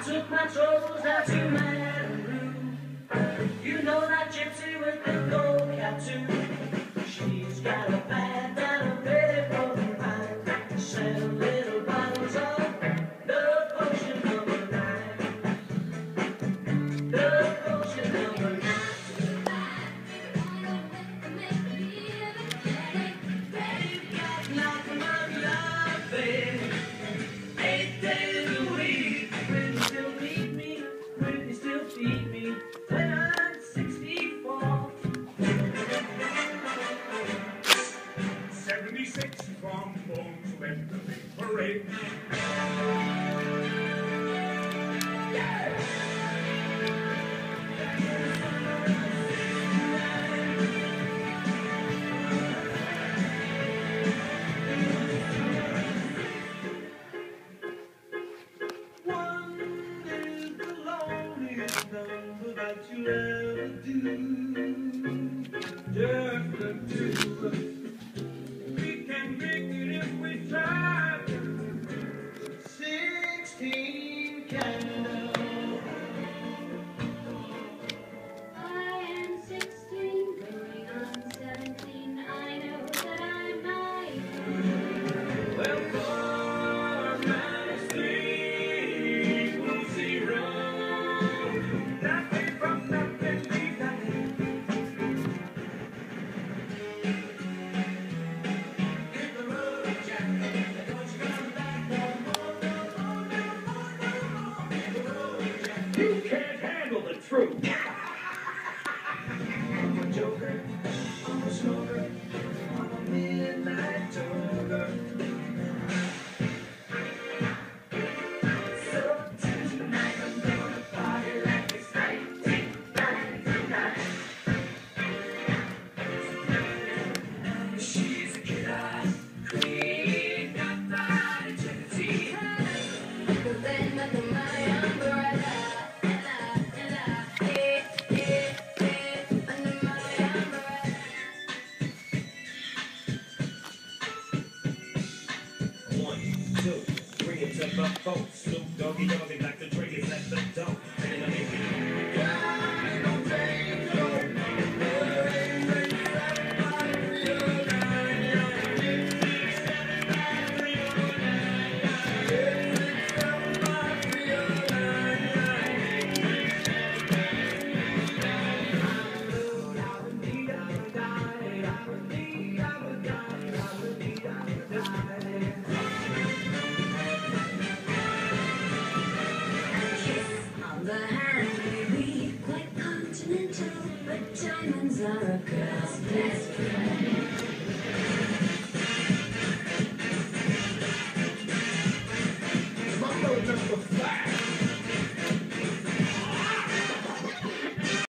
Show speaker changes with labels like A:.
A: took my troubles out to Maru. You know that gypsy with the gold tattoo. She's got a bad that I'm ready for the ride. Sell little bottles of love potion number 9. Love potion number 9. Nothing but love, baby. 8 days a week. Will you still need me? Will you still feed me when I'm 64?
B: 76 from home to end the big parade.
A: One is the loneliest number that you'll ever do. Just the two of us. We can make it if we try. 16 candles.
C: I am 16, going on 17. I know that I might.
A: Well, 4 minus 3 equals 0. Nothing from nothing leaves nothing. Hit the road, Jack. Don't you come back no more, no more, no more, no more. Hit the road, Jack.
B: You can't handle the truth.
A: I'm a joker, I'm a smoker, I'm a midnight toker. So tonight I'm gonna party like it's 1999. She's a killer queen, got that eternity.
C: But then under my umbrella, under my umbrella.
B: 1, 2, 3, it's about 4. Snoop Doggy Dogg and Dr. Dre is at the door. And I mean,
C: Kiss on the hand, maybe quite continental, but diamonds are a girl's best friend.
B: Mambo number